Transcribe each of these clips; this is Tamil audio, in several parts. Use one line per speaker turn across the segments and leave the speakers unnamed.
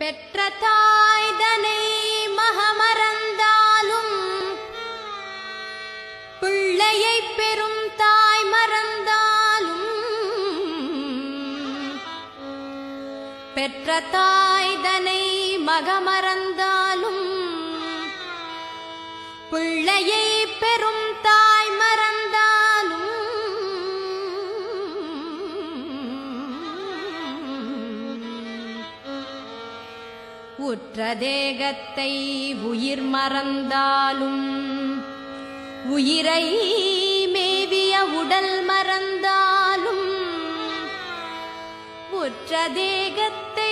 பெற்ற தாய்தனை மகமறந்தாலும் பிள்ளையை பெறும் தாய் மறந்தாலும் பெற்ற தாய்தனை மகமறந்தாலும் பிள்ளையை பெறும் தாய் மறந்தாலும் உற்ற தேகத்தை உயிர் மறந்தாலும் உயிரை மேவிய உடல் மறந்தாலும் உற்ற தேகத்தை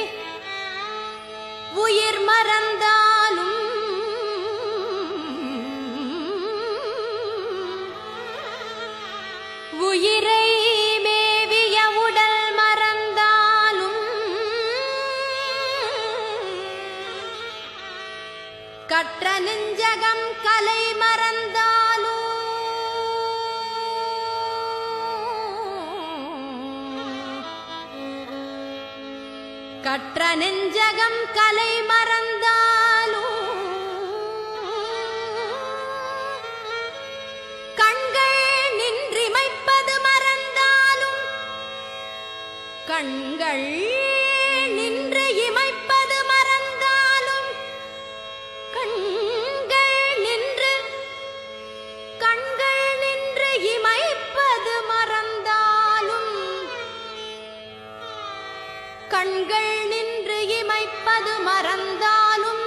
உயிர் மறந்தாலும் உயிரை மேவிய உடல் மறந்தாலும் கற்ற நெஞ்சகம் கலை மறந்தாலும் கற்ற நெஞ்சகம் கலை மறந்தாலும் கண்கள் நின்றிமைப்பது மறந்தாலும் கண்கள் நின்று இமைப்பது மறந்தாலும் கண்கள் நின்று இமைப்பது மறந்தாலும் கண்கள் நின்று இமைப்பது மறந்தாலும்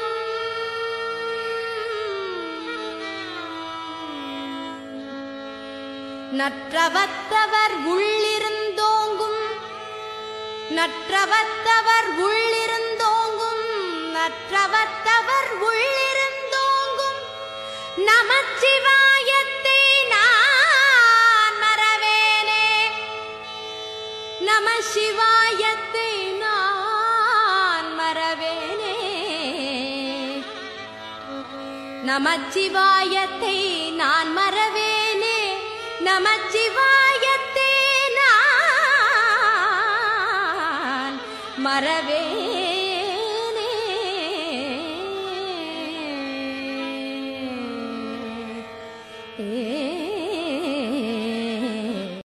நற்றவத்தவர் உள்ளிருந்தோங்கும் நற்றவத்தவர் உள்ளிருந்தோங்கும் நற்றவத்தவர் உள்ளிருந்தோங்கும் நமச்சிவாயத்தை நான் மறவேனே நமசிவாயத்தை நான் மறவேனே நமச்சிவாயத்தை நான் மறவேனே நமச்சிவாயத்தை நான் மறவேனே